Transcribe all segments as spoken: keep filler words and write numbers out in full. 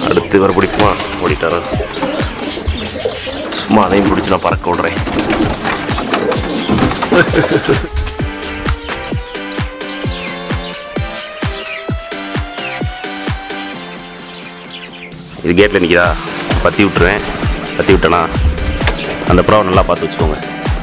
அடுத்து வர பிடிக்குமா ஓடிட்டாரா சும்மா அதையும் பிடிச்சி நான் பறக்க விடுறேன். இது கேட்டில் நிற்கிறா பற்றி விட்டுருவேன். பற்றி விட்டேனா அந்த புறாவை நல்லா பார்த்து வச்சுக்கோங்க.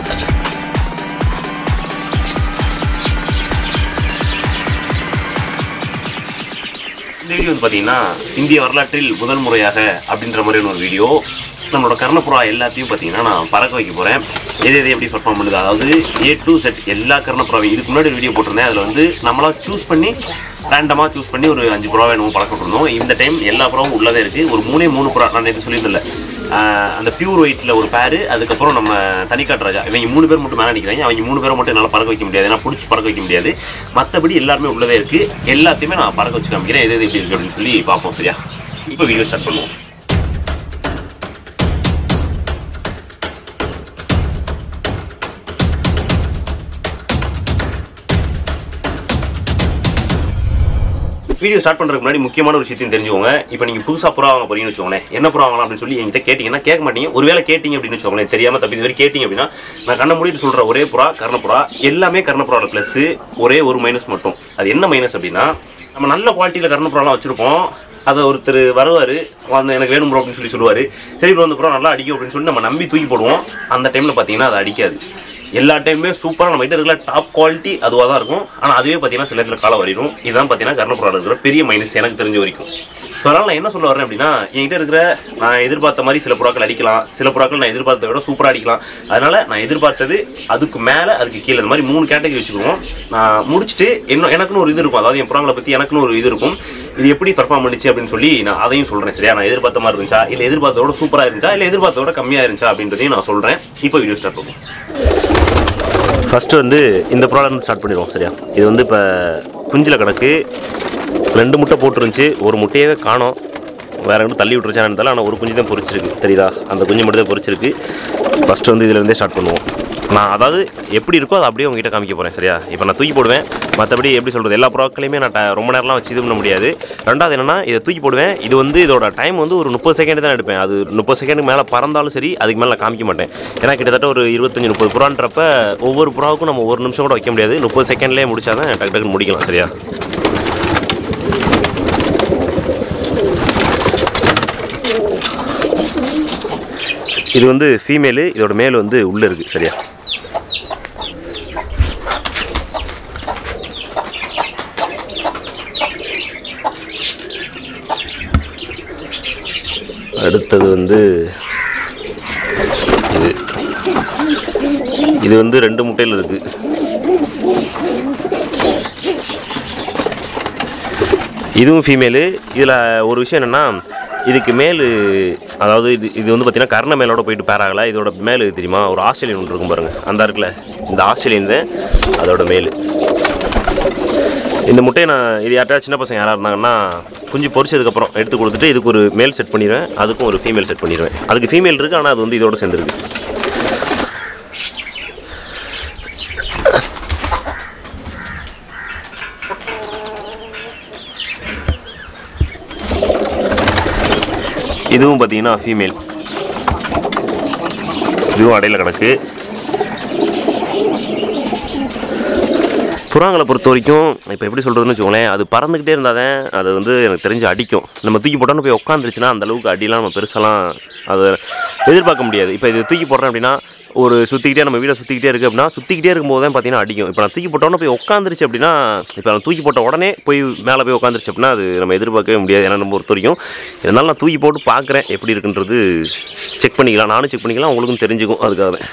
இந்த வீடியோ வந்து பார்த்தீங்கன்னா இந்திய வரலாற்றில் முதல் முறையாக அப்படின்ற மாதிரியான ஒரு வீடியோ. நம்மளோட கர்ணப்புறா எல்லாத்தையும் பார்த்தீங்கன்னா நான் பறக்க வைக்க போகிறேன். எது எது எப்படி பர்ஃபார்ம் பண்ணுது, அதாவது ஏ டு செட் எல்லா கர்ணப்புறாவையும் இதுக்கு முன்னாடி வீடியோ போட்டிருந்தேன். அதில் வந்து நம்மளாக சூஸ் பண்ணி ரேண்டமாக சூஸ் பண்ணி ஒரு அஞ்சு புறாவை என்னமோ பறக்க விட்டுருந்தோம். இந்த டைம் எல்லா புறாவும் உள்ளதே இருக்குது. ஒரு மூணே மூணு புறா நான் நேற்று சொல்லியிருந்தில்ல, அந்த பியூர் ஒயிட்டில் ஒரு பேரு, அதுக்கப்புறம் நம்ம தனிக்காட்டு ராஜா, இவங்க மூணு பேர் மட்டும் மேலே நிற்கிறாங்க. அவங்க மூணு பேரை மட்டும் என்னால் பறக்க வைக்க முடியாது, ஏன்னா பிடிச்சி பறக்க வைக்க முடியாது. மற்றபடி எல்லாருமே உள்ளதே இருக்குது. எல்லாத்தையுமே நான் பறக்க வச்சு காமிக்கிறேன் எது எது எப்படி இருக்குது அப்படின்னு சொல்லி பார்ப்போம். சரியா, இப்போ வீடியோ ஸ்டார்ட் பண்ணுவோம். வீடியோ ஸ்டார்ட் பண்ணுறதுக்கு முன்னாடி முக்கியமான ஒரு விஷயத்தையும் தெரிஞ்சுக்கோங்க. இப்போ நீங்கள் புதுசாக புறா வாங்க போறீங்கன்னு வச்சுக்கோங்களேன், என்ன புறா வாங்கலாம் அப்படின்னு சொல்லி என்கிட்ட கேட்டிங்கன்னா கேட்க மாட்டீங்க. ஒருவேளை கேட்டிங்க அப்படின்னு வச்சுக்கோங்களேன், தெரியாமல் தப்பி இது வரை கேட்டிங்க அப்படின்னா நான் கண்ண மூடிட்டு சொல்கிற ஒரே புறா கர்ணப்புறா. எல்லாமே கர்ணப்புறாவோட ப்ளஸ்ஸு, ஒரே ஒரு மைனஸ் மட்டும். அது என்ன மைனஸ் அப்படின்னா, நம்ம நல்ல குவாலிட்டியில் கர்ணப்புறாலாம் வச்சுருப்போம். அதை ஒருத்தர் வருவார், வந்து எனக்கு வேணும் ப்ரோ அப்படின்னு சொல்லி சொல்லுவார். சரி ப்ரோ அந்த புறா நல்லா அடிக்கும் அப்படின்னு சொல்லி நம்ம நம்பி தூக்கி போடுவோம். அந்த டைமில் பார்த்தீங்கன்னா அது அடிக்காது. எல்லா டைமுமே சூப்பராக நம்ம கிட்ட இருக்கிற டாப் குவாலிட்டி அதுவாக தான் இருக்கும். ஆனால் அதுவே பார்த்தீங்கன்னா சில இடத்துல காலம் வரையும். இதுதான் பார்த்தீங்கன்னா கர்ணப்புறா இருக்கிற பெரிய மைனஸ் எனக்கு தெரிஞ்ச வரைக்கும். ஸோ அதனால் நான் என்ன சொல்ல வரேன் அப்படின்னா, என்கிட்ட இருக்கிற நான் எதிர்பார்த்த மாதிரி சில புறாக்கள் அடிக்கலாம், சில புறாக்கள் நான் எதிர்பார்த்த விட சூப்பராக அடிக்கலாம். அதனால் நான் எதிர்பார்த்தது அதுக்கு மேலே அதுக்கு கீழே இந்த மாதிரி மூணு கேட்டகரி வச்சுக்குவோம். நான் முடிச்சுட்டு என்ன எனக்குன்னு ஒரு இது இருக்கும், அதாவது என் புறாங்களை பற்றி எனக்குன்னு ஒரு இது இருக்கும். இது எப்படி பர்ஃபார்ம் பண்ணிச்சு அப்படின்னு சொல்லி நான் அதையும் சொல்கிறேன். சரியா, நான் எதிர்பார்த்த மாதிரி இருந்துச்சா, இல்லை எதிர்பார்த்தோட சூப்பராக இருந்துச்சா, இல்லை எதிர்பார்த்தோட கம்மியாக இருந்துச்சா அப்படின்றதையும் நான் சொல்கிறேன். இப்போ வீடியோ ஸ்டார்ட் பண்ணுவோம். ஃபஸ்ட்டு வந்து இந்த ப்ராடக்ட் ஸ்டார்ட் பண்ணிடுவோம். சரியா, இது வந்து இப்போ குஞ்சில் கிடக்கு. ரெண்டு முட்டை போட்டுருந்துச்சு, ஒரு முட்டையவே காணோம். வேறு எங்கே தள்ளி விட்டுருச்சான்னு இருந்தாலும், ஆனால் ஒரு குஞ்சு தான் பொரிச்சிருக்கு. தெரியுதா, அந்த குஞ்சு மட்டும் தான் பொரிச்சிருக்கு. ஃபஸ்ட்டு வந்து இதிலேருந்தே ஸ்டார்ட் பண்ணுவோம். நான் அதாவது எப்படி இருக்கோ அதை அப்படியே உங்ககிட்ட காமிக்க போகிறேன். சரியா, இப்போ நான் தூக்கி போடுவேன். மற்றபடி எப்படி சொல்கிறது, எல்லா ப்ராக்களையுமே நான் ரொம்ப நேரம்லாம் வச்சு இது பண்ண முடியாது. ரெண்டாவது என்னென்னா, இதை தூக்கி போடுவேன். இது வந்து இதோட டைம் வந்து ஒரு முப்பது செகண்ட் தான் எடுப்பேன். அது முப்பது செகண்டுக்கு மேலே பறந்தாலும் சரி, அதுக்கு மேலே நான் காமிக்க மாட்டேன். ஏன்னா கிட்டத்தட்ட ஒரு இருபத்தஞ்சி முப்பது புறான்றப்ப ஒவ்வொரு புறாவுக்கும் நம்ம ஒரு நிமிஷம் கூட வைக்க முடியாது. முப்பது செகண்ட்லேயே முடிச்சா தான் டக்கு டக்குன்னு முடிக்கலாம். சரியா, இது வந்து ஃபீமேலு, இதோட மேல் வந்து உள்ளே இருக்குது. சரியா, அடுத்தது வந்து இது இது வந்து ரெண்டு முட்டையில் இருக்குது. இதுவும் ஃபீமேலு. இதில் ஒரு விஷயம் என்னென்னா, இதுக்கு மேல் அதாவது இது இது வந்து பார்த்திங்கன்னா கர்ண மேலோட போயிட்டு பேர் ஆகலை. இதோட மேல் தெரியுமா, ஒரு ஆஸ்திரேலியன் ஒன்று இருக்கும் பாருங்கள், அந்த இருக்குல்ல, இந்த ஆஸ்திரேலியன் தான் அதோட மேல். இந்த முட்டையை நான் இது யார்ட்டா சின்ன பசங்க யாராக இருந்தாங்கன்னா குஞ்சு பொரிச்சதுக்கப்புறம் எடுத்து கொடுத்துட்டு இதுக்கு ஒரு மேல் செட் பண்ணிடுவேன், அதுக்கும் ஒரு ஃபீமேல் செட் பண்ணிடுவேன். அதுக்கு ஃபீமேல் இருக்குது, ஆனால் அது வந்து இதோட சேர்ந்துருக்கு. இதுவும் பார்த்தீங்கன்னா ஃபீமேல், இதுவும் அடையில் கிடக்கு. புறாங்களை பொறுத்த வரைக்கும் இப்போ எப்படி சொல்கிறதுன்னு வச்சுக்கோங்களேன், அது பறந்துக்கிட்டே இருந்தால் தான் அது வந்து எனக்கு தெரிஞ்சு அடிக்கும். நம்ம தூக்கி போட்டோன்னு போய் உட்காந்துருச்சுன்னா அந்தளவுக்கு அடிலாம் நம்ம பெருசாலாம் அதை எதிர்பார்க்க முடியாது. இப்போ இது தூக்கி போடுறேன் அப்படின்னா, ஒரு சுற்றிக்கிட்டே நம்ம வீடை சுற்றிக்கிட்டே இருக்குது அப்படின்னா, சுற்றிக்கிட்டே இருக்கும்போது தான் பார்த்தீங்கன்னா அடிக்கும். இப்போ நான் தூக்கி போட்டோன்னு போய் உட்காந்துருச்சு அப்படின்னா, இப்போ நான் தூக்கி போட்ட உடனே போய் மேலே போய் உட்காந்துருச்சு அப்படின்னா அது நம்ம எதிர்பார்க்கவே முடியாது. ஏன்னா நம்ம பொறுத்த வரைக்கும் இருந்தாலும் நான் தூக்கி போட்டு பார்க்குறேன் எப்படி இருக்குன்றது செக் பண்ணிக்கலாம். நானும் செக் பண்ணிக்கலாம், உங்களுக்கும் தெரிஞ்சுக்கும். அதுக்காக தான்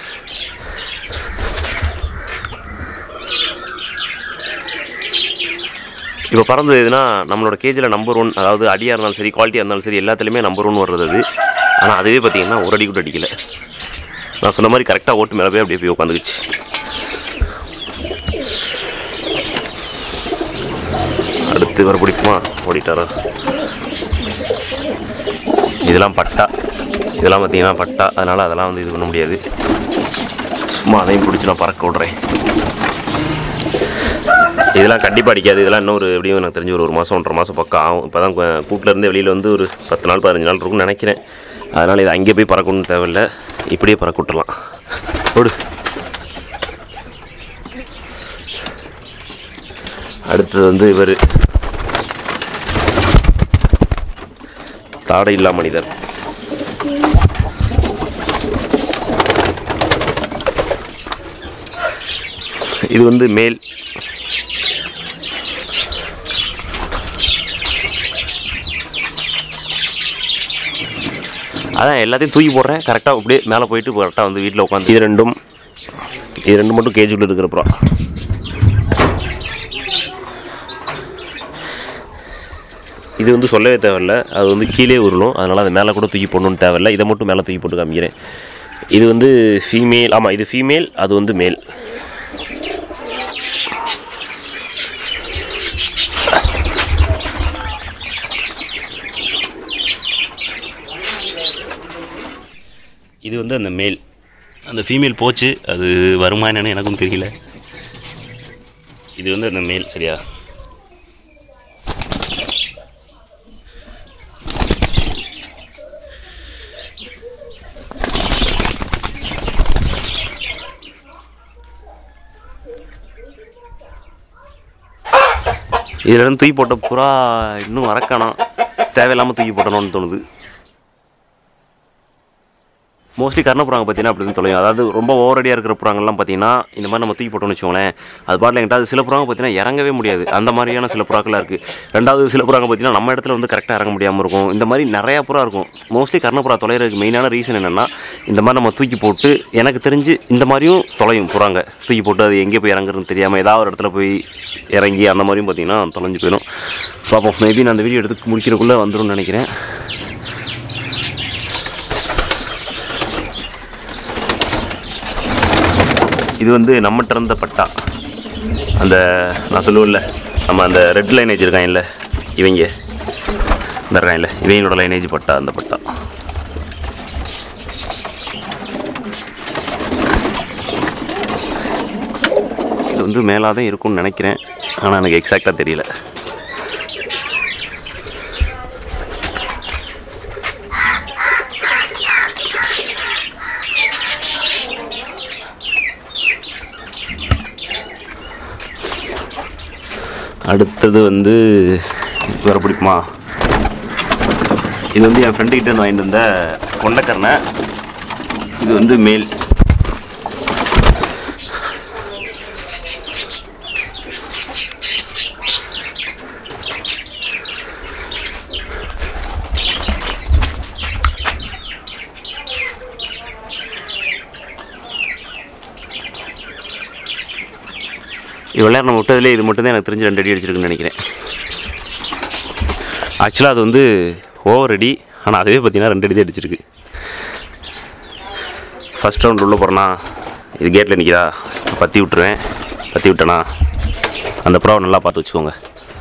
இப்போ பறந்தது எதுனா நம்மளோட கேஜில் நம்பர் ஒன், அதாவது அடியாக இருந்தாலும் சரி, குவாலிட்டியாக இருந்தாலும் சரி, எல்லாத்துலேயுமே நம்பர் ஒன் வர்றது அது. ஆனால் அதுவே பார்த்தீங்கன்னா ஒரு அடி கூட அடிக்கலை. நான் சொன்ன மாதிரி கரெக்டாக ஓட்டு மேலே போய் அப்படியே போய் உட்காந்துக்குச்சு. அடுத்து வர பிடிக்குமா ஓடிட்டாரா. இதெல்லாம் பட்டா, இதெல்லாம் பார்த்தீங்கன்னா பட்டா, அதனால் அதெல்லாம் வந்து இது பண்ண முடியாது. சும்மா அதையும் பிடிச்சி நான் பறக்க விட்றேன். இதெல்லாம் கண்டிப்பாக அடிக்காது. இதெல்லாம் இன்னொரு எப்படியும் எனக்கு தெரிஞ்சு ஒரு ஒரு மாதம் ஒன்றரை மாதம் பக்கம் ஆகும். இப்போ தான் கூட்டிலேருந்து வெளியில் வந்து ஒரு பத்து நாள் பதினஞ்சு நாள் இருக்கும்னு நினைக்கிறேன். அதனால் இது அங்கே போய் பறக்கணும்னு தேவையில்லை, இப்படியே பறக்க விட்டுலாம். ஓடு. அடுத்தது வந்து இவர் தாடை இல்லா மனிதர். இது வந்து மேல். அதான் எல்லாத்தையும் தூக்கி போடுறேன், கரெக்டாக அப்படியே மேலே போயிட்டு கரெக்டாக வந்து வீட்டில் உட்காந்து. இது ரெண்டும் இது ரெண்டு மட்டும் கேஜுக்குள்ள இருக்கிற புறா. இது வந்து சொல்லவே தேவையில்லை, அது வந்து கீழே உருளும், அதனால் அது மேலே கூட தூக்கி போடணுன்னு தேவையில்லை. இதை மட்டும் மேலே தூக்கி போட்டு காமிக்கிறேன். இது வந்து ஃபீமேல். ஆமாம், இது ஃபீமேல், அது வந்து மேல். இது வந்து அந்த மேல். அந்த ஃபீமேல் போச்சு, அது வருமா என்னன்னு எனக்கும் தெரியல. இது வந்து அந்த மேல். சரியா? இதில் தூக்கி போட்ட புறா இன்னும் வரக்கானோம், தேவையில்லாமல் தூக்கி போட்டணும்னு தோணுது. மோஸ்ட்லி கர்ணப்புறாங்க பார்த்தீங்கன்னா அப்படி தான் தொலையும். அதாவது ரொம்ப ஓவரடியாக இருக்கிற புறாங்கள்லாம் பார்த்தீங்கன்னா இந்த மாதிரி நம்ம தூக்கி போட்டோம்னு வச்சுக்கோங்களேன், அது பாட்டில் எங்கிட்ட அது சில புறாங்க பார்த்தீங்கன்னா இறங்கவே முடியாது. அந்த மாதிரியான சில புறாக்களாக இருக்குது. ரெண்டாவது சில புறாங்க பார்த்தீங்கன்னா நம்ம இடத்துல வந்து கரெக்டாக இறங்க முடியாமல் இருக்கும். இந்த மாதிரி நிறையா புறா இருக்கும். மோஸ்ட்லி கர்ணப்புறா தொலைகிறதுக்கு மெயினான ரீசன் என்னென்னா, இந்த மாதிரி நம்ம தூக்கி போட்டு, எனக்கு தெரிஞ்சு இந்த மாதிரியும் தொலையும் புறாங்க. தூக்கி போட்டு அது எங்கே போய் இறங்குறதுன்னு தெரியாமல் ஏதாவது ஒரு இடத்துல போய் இறங்கி அந்த மாதிரியும் பார்த்தீங்கன்னா தொலைஞ்சு போயிடும். பார்ப்போம், மேபி நான் அந்த வீடியோ எடுத்து முடிக்கிறதுக்குள்ளே வந்துடும் நினைக்கிறேன். இது வந்து நம்மகிட்ட இருந்த பட்டா. அந்த நான் சொல்லுவேன்ல, நம்ம அந்த ரெட் லைனேஜ் இருக்காங்கல்ல, இவங்க இந்த இருக்காங்கல்ல, இவங்களோட லைனேஜ் பட்டா. அந்த பட்டா இது வந்து மேலாதான் இருக்கும்னு நினைக்கிறேன், ஆனால் எனக்கு எக்ஸாக்டாக தெரியல. அடுத்தது வந்து வேறு பிடிக்குமா, இது வந்து என் ஃப்ரெண்டுக்கிட்ட இருந்து வாங்கிட்டு வந்த கொண்டைக்கரணை. இது வந்து மேல். இவ்வளோ நேரம் நம்ம விட்டதுலேயே இது மட்டும் தான் எனக்கு தெரிஞ்சு ரெண்டு அடி அடிச்சிருக்குன்னு நினைக்கிறேன். ஆக்சுவலாக அது வந்து ஓவர் அடி, ஆனால் அதுவே பார்த்தீங்கன்னா ரெண்டு அடி தான் அடிச்சிருக்கு. ஃபஸ்ட் ரவுண்ட் உள்ளே போகிறேன்னா இது கேட்டில் நிற்கிறா, பற்றி விட்டுருவேன். பற்றி விட்டேனா அந்த ப்ராவை நல்லா பார்த்து வச்சுக்கோங்க.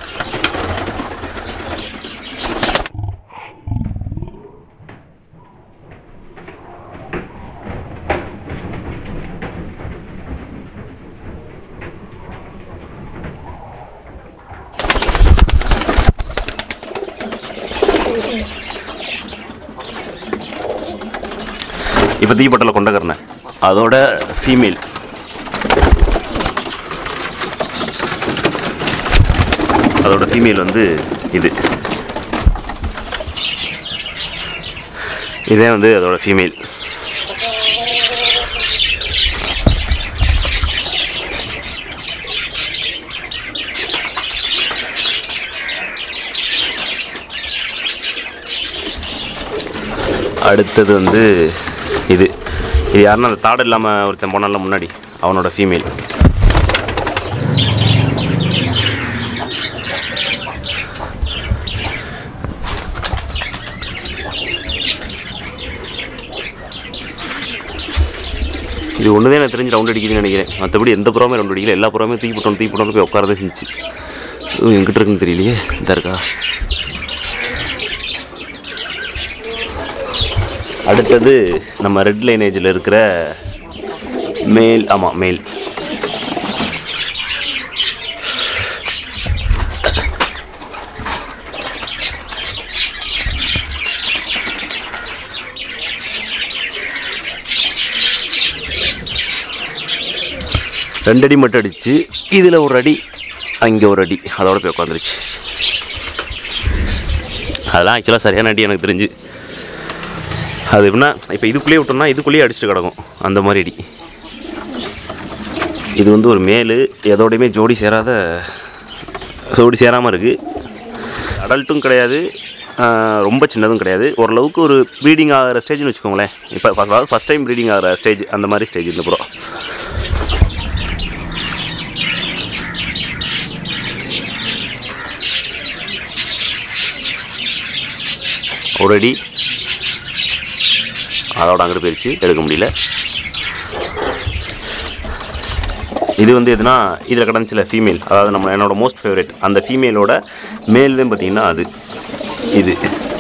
இப்போ தீப்பட்டலை கொண்டக்கரணை, அதோட ஃபீமேல். அதோட ஃபீமேல் வந்து இது. இதே வந்து அதோட ஃபீமேல். அடுத்தது வந்து இது. இது யாருன்னா அந்த தாடு இல்லாமல் ஒருத்தன் போனால முன்னாடி, அவனோட ஃபீமேல். இது ஒன்று தான் எனக்கு தெரிஞ்சு ரவுண்ட் அடிக்குதுன்னு நினைக்கிறேன். மற்றபடி எந்த புறாமே ரவுண்ட் அடிக்கல, எல்லா புறாமே தூக்கி போட்டோம் தூக்கி போட்டோன்னு போய் உட்காரதே செஞ்சு. எங்கிட்ட இருக்குன்னு தெரியலையே, இந்த இருக்கா. அடுத்தது நம்ம ரெட் லைனேஜில் இருக்கிற மேல். ஆமாம், மேல். ரெண்டு அடி மட்டும் அடிச்சு இதில் ஒரு அடி அங்கே ஒரு அடி அதோட போய் உட்காந்துருச்சு. அதெல்லாம் ஆக்சுவலாக சரியான அடி எனக்கு தெரிஞ்சு. அது எப்படின்னா இப்போ இதுக்குள்ளேயே விட்டோம்னா இதுக்குள்ளேயே அடிச்சுட்டு கிடக்கும் அந்த மாதிரி அடி. இது வந்து ஒரு மேலு எதோடையுமே ஜோடி சேராத ஜோடி சேராமல் இருக்குது. அடல்ட்டும் கிடையாது, ரொம்ப சின்னதும் கிடையாது, ஓரளவுக்கு ஒரு ப்ரீடிங் ஆகிற ஸ்டேஜ்னு வச்சுக்கோங்களேன். இப்போ அதாவது ஃபஸ்ட் டைம் ப்ரீடிங் ஆகிற ஸ்டேஜ் அந்த மாதிரி ஸ்டேஜ் இந்த ப்ரோ. ஒரு அடி அதோட அங்கிட்டு போயிடுச்சு, எடுக்க முடியல. இது வந்து எதுனா இதில் கிடந்துச்சில ஃபீமேல், அதாவது நம்ம என்னோடய மோஸ்ட் ஃபேவரட் அந்த ஃபீமேலோட மேல் தான் பார்த்திங்கன்னா அது இது.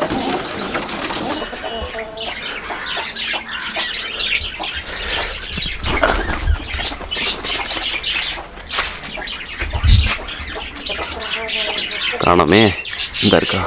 காணாமே, இந்த இருக்கா.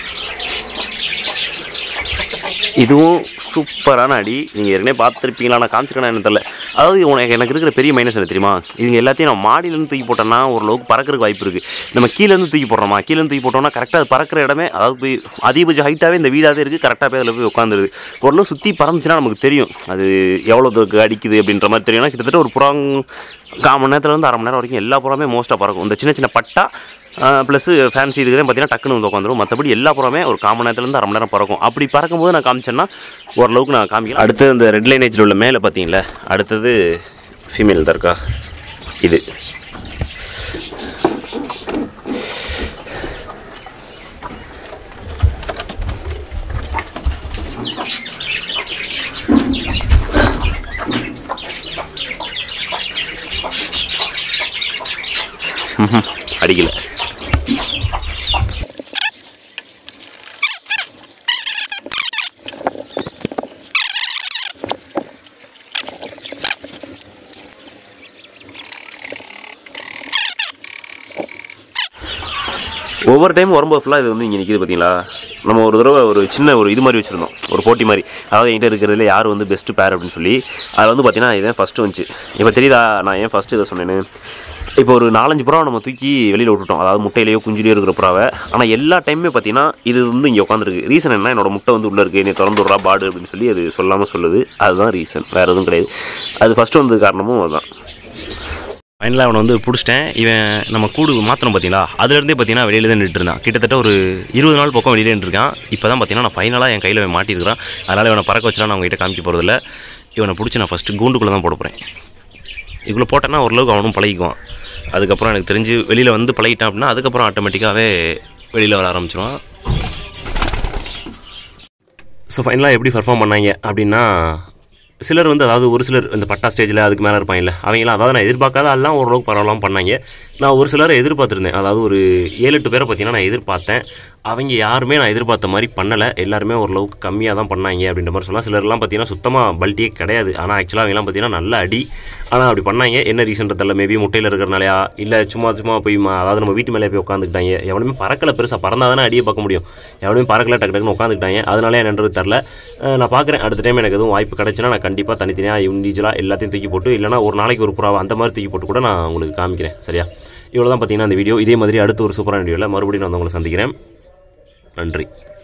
இதுவும் சூப்பரான அடி. நீங்கள் ஏற்கனவே பார்த்துருப்பீங்களா, நான் காமிச்சிருக்கேன் என்ன தெரியல. அதாவது உனக்கு எனக்கு இருக்கிற பெரிய மைனஸ் என்ன தெரியுமா, இதுங்க எல்லாத்தையும் நான் மாடியிலேருந்து தூக்கி போட்டோன்னா ஓரளவுக்கு பறக்கிறதுக்கு வாய்ப்பு இருக்குது. நம்ம கீழேருந்து தூக்கி போடுறோமா, கீழேருந்து தூக்கி போட்டோம்னா கரெக்டாக அது பறக்கிற இடமே, அதாவது போய் அதிகபட்ச ஹைட்டாகவே இந்த வீடாகவே இருக்குது, கரெக்டாக போய் அதில் போய் உட்காந்துருது. ஓரளவு சுற்றி பறந்துச்சுன்னா நமக்கு தெரியும் அது எவ்வளோ தூரம் அடிக்குது அப்படின்ற மாதிரி தெரியும்னா கிட்டத்தட்ட ஒரு புறாங் கால் மணி நேரத்துலேருந்து அரை மணி நேரம் வரைக்கும் எல்லா புறாமே மோஸ்ட்டாக பறக்கும். இந்த சின்ன சின்ன பட்டா ப்ளஸ் ஃபேன்சி இதுக்கு தான் பார்த்தீங்கன்னா டக்குன்னு வந்து உட்காந்துரும். மற்றபடி எல்லா புறமே ஒரு கால் மணி நேரத்துலேருந்து அரை மணி நேரம் பறக்கும். அப்படி பறக்கும்போது நான் காமிச்சேன்னா ஓரளவுக்கு நான் காமிக்கிறேன். அடுத்து இந்த ரெட் லைனேஜில் உள்ள மேலே பார்த்தீங்களா, அடுத்தது ஃபீமேல் தான் இருக்கா இது. அடிக்கல. ஒவ்வொரு டைம் வரும்போது ஃபுல்லாக இது வந்து இங்கே நிற்கிது பார்த்தீங்களா. நம்ம ஒரு தடவை ஒரு சின்ன ஒரு இது மாதிரி வச்சுருந்தோம், ஒரு போட்டி மாதிரி. அதாவது என்கிட்ட இருக்கிறதுல யார் வந்து பெஸ்ட்டு பேர் அப்படின்னு சொல்லி. அதில் வந்து பார்த்தீங்கன்னா இதுதான் ஃபஸ்ட்டு வந்துச்சு. இப்போ தெரியுதா நான் ஏன் ஃபஸ்ட்டு இதை சொன்னேன்னு. இப்போ ஒரு நாலஞ்சு புறாவை நம்ம தூக்கி வெளியில் விட்டுட்டோம், அதாவது முட்டையிலேயோ குஞ்சிலேயோ இருக்கிற புறாவை. ஆனால் எல்லா டைமே பார்த்தீங்கன்னா இது வந்து இங்கே உட்காந்துருக்கு. ரீசன் என்ன, என்னோட முட்டை வந்து உள்ளே இருக்குது, என்னை திறந்து விட்றா பாடு அப்படின்னு சொல்லி அது சொல்லாமல் சொல்லுது. அதுதான் ரீசன், வேறு எதுவும் கிடையாது. அது ஃபஸ்ட்டு வந்தது காரணமும் அதுதான். ஃபைனலாக அவனை வந்து பிடிச்சிட்டேன். இவன் நம்ம கூடு மாற்றணும் பார்த்தீங்களா, அதுலேருந்தே பார்த்தீங்கன்னா வெளியில் தான் நின்றுட்டு இருந்தான். கிட்டத்தட்ட ஒரு இருபது நாள் பக்கம் வெளியில் நின்றுருக்கான். இப்போ தான் பார்த்தீங்கன்னா நான் ஃபைனலாக என் கையில் அவன் மாட்டியிருக்கிறான். அதனால் இவனை பறக்க வச்சுலாம் நான் அவங்ககிட்ட காமிக்க போகிறதில்ல. இவனை பிடிச்சி நான் ஃபஸ்ட்டு கூண்டுக்குள்ளே தான் போட போகிறேன். இதுக்குள்ளே போட்டேன்னா ஓரளவுக்கு அவனும் பழகிக்குவான். அதுக்கப்புறம் எனக்கு தெரிஞ்சு வெளியில் வந்து பழகிட்டான் அப்படின்னா அதுக்கப்புறம் ஆட்டோமேட்டிக்காகவே வெளியில் வர ஆரம்பிச்சிடுவான். ஸோ ஃபைனலாக எப்படி பர்ஃபார்ம் பண்ணாங்க அப்படின்னா, சிலர் வந்து அதாவது ஒரு சிலர் இந்த பட்டா ஸ்டேஜில் அதுக்கு மேலே இருப்பாங்கல்ல அவங்களாம், அதாவது நான் எதிர்பார்க்காத எல்லாம் ஓரளவுக்கு பரவாயில்லாமல் பண்ணாங்க. நான் ஒரு சிலரை எதிர்பார்த்துருந்தேன், அதாவது ஒரு ஏழு எட்டு பேரை பார்த்தீங்கன்னா நான் எதிர்பார்த்தேன். அவங்க யாருமே நான் எதிர்பார்த்த மாதிரி பண்ணலை. எல்லாருமே ஓரளவுக்கு கம்மியாக தான் பண்ணாங்க அப்படின்ற மாதிரி சொல்லலாம். சிலர்லாம் பார்த்தீங்கன்னா சுத்தமாக பல்ட்டியே கிடையாது. ஆனால் ஆக்சுவலாக அவங்கலாம் பார்த்தீங்கன்னா நல்ல அடி. ஆனால் அப்படி பண்ணாங்க. என்ன ரீசன்றதில்ல, மேபி முட்டையில் இருக்கிறனாலையா இல்லை சும்மா சும்மா போய் அதாவது நம்ம வீட்டு மேலே போய் உட்காந்துக்கிட்டாங்க. எவனுமே பறக்கலை, பெருசாக பறந்தால் தானே அடியை பார்க்க முடியும். எவனுமே பறக்கலை, டக்கு டக்குன்னு உட்காந்துக்கிட்டாங்க. அதனால என்னன்றது தெரில. நான் பார்க்குறேன் அடுத்த டைம் எனக்கு எதுவும் வாய்ப்பு கிடச்சுன்னா நான் கண்டிப்பாக தனித்தனியாக இண்டிவிஜுவலாக எல்லாத்தையும் தூக்கி போட்டு, இல்லைனா ஒரு நாளைக்கு ஒரு புறாவை அந்த மாதிரி தூக்கி போட்டு கூட நான் உங்களுக்கு காமிக்கிறேன். சரியா, இவ்வளோ தான் பார்த்தீங்கன்னா அந்த வீடியோ. இதே மாதிரி அடுத்த ஒரு சூப்பரான வீடியோவில் மறுபடியும் நான் உங்களை சந்திக்கிறேன். நன்றி.